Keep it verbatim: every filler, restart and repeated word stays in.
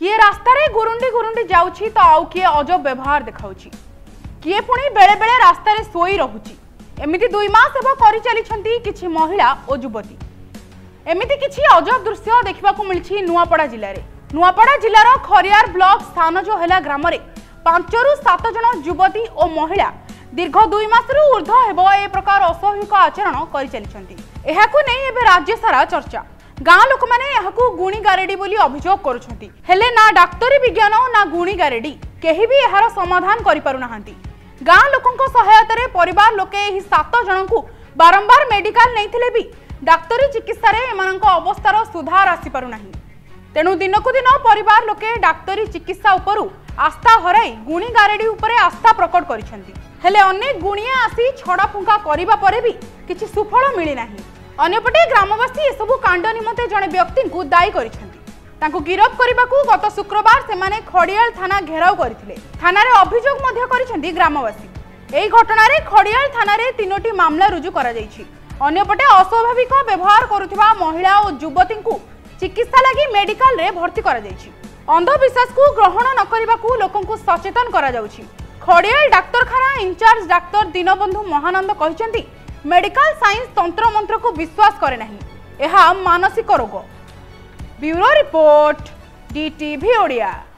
किए रास्ता रे गुरुंडी गुरुंडी जाउछि तो आउ किए अजब व्यवहार देखाउछि किए पुणी बेले बेले रास्ता रे सोई रहुछि। एमिति दुई मास हेबो करि चलिछंती किछि महिला ओ युवती। एमिति किछि अजब दृश्य देखिबा को मिलछि नुआपड़ा जिल्ला रे। नुआपड़ा जिल्लार खरियार ब्लॉक स्थान जो हैला ग्राम रे पांच रु सात जन युवती और महिला दीर्घ दुई मास रु ऊर्ध्व हेबो ए प्रकार अस्वाभाविक आचरण करि चलिछंती। एहाकु नै एबे राज्य सारा चर्चा। गाँ लोक मैंने यहाँ गुणी गारेडी बोली अभियोग करुछंती हेले ना डाक्तरी विज्ञान ना गुणी गारेडी केही भी यार समाधान करि पारु नाहांती। गाँ लोकंको सहायता रे परिवार लोके एही सात जन को बारंबार मेडिकल नैथिले भी डाक्तरी चिकित्सा रे एमानंको अवस्थार सुधार आसी पारु नाही। तेणु दिनकु दिन परिवार लोके डाक्तरी चिकित्सा उपरु आस्था हराई गुणी गारेडी उपरे आस्था प्रकट करिछंती। हेले अनेक गुणिया आसी छड़ा फुंका करिबा परे भी किछि सुफल मिली नाही। अन्यपटे ग्रामवासी एसबू कांड निमंते जड़े व्यक्ति को दायी कर गिरफ करने को गत शुक्रवार से खड़ियाल थाना घेराव करथिले। थाना रे अभियोग मध्य करिसेंती ग्रामवासी। एही घटना रे खड़ियाल थाना रे तीनोटी मामला रुजु करा जायछि। अन्यपटे अस्वाभाविक व्यवहार करुथिबा महिला और युवती को चिकित्सा लगी मेडिकल रे भर्ती करा जायछि। अंधविश्वास को ग्रहण न करबा को लोकन को सचेतन करा जाउछि। खड़ियाल डाक्तरखाना इंचार्ज डाक्तर दीनबंधु महानंद कहिसेंती मेडिकल साइंस तंत्र मंत्र को विश्वास करे नहीं, यह मानसिक रोग। Bureau report, DTV Odia.